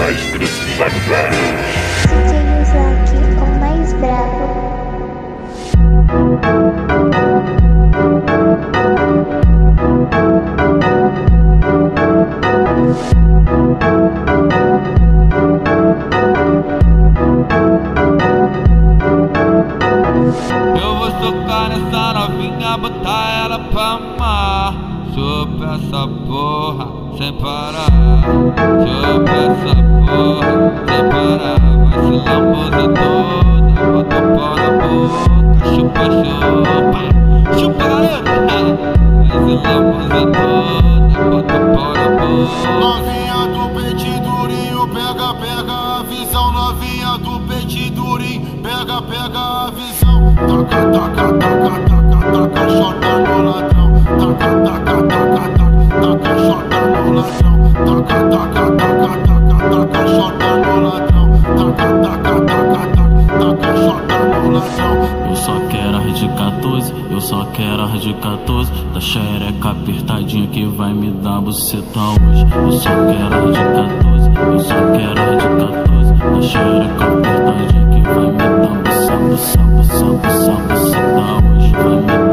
Mestre Sagrado. DJ Isaac, o mais brabo. Eu vou socar nessa novinha, botar ela pra amar. Chupa essa porra sem parar. Chupa essa porra sem parar. Vai se lambuza toda, bota o pau na boca. Chupa, chupa, chupa galera. Vai se lambuza toda, bota o pau na boca. Novinha do peito durinho, pega, pega a visão. Novinha do peito durinho, pega, pega a visão. Taca, taca, taca, taca, taca, chota no ladrão. Taca, taca, taca, taca, taca, chota no ladrão. Taca, taca, taca, taca, taca, chota no ladrão. Taca, taca, taca, taca, taca, chota no ladrão. Eu só quero as de 14, eu só quero as de 14. Da xereca apertadinha que vai me dar buceta hoje. Eu só quero as de 14, eu só quero as de 14. Da xereca apertadinha que vai me dar buceta hoje. Vai me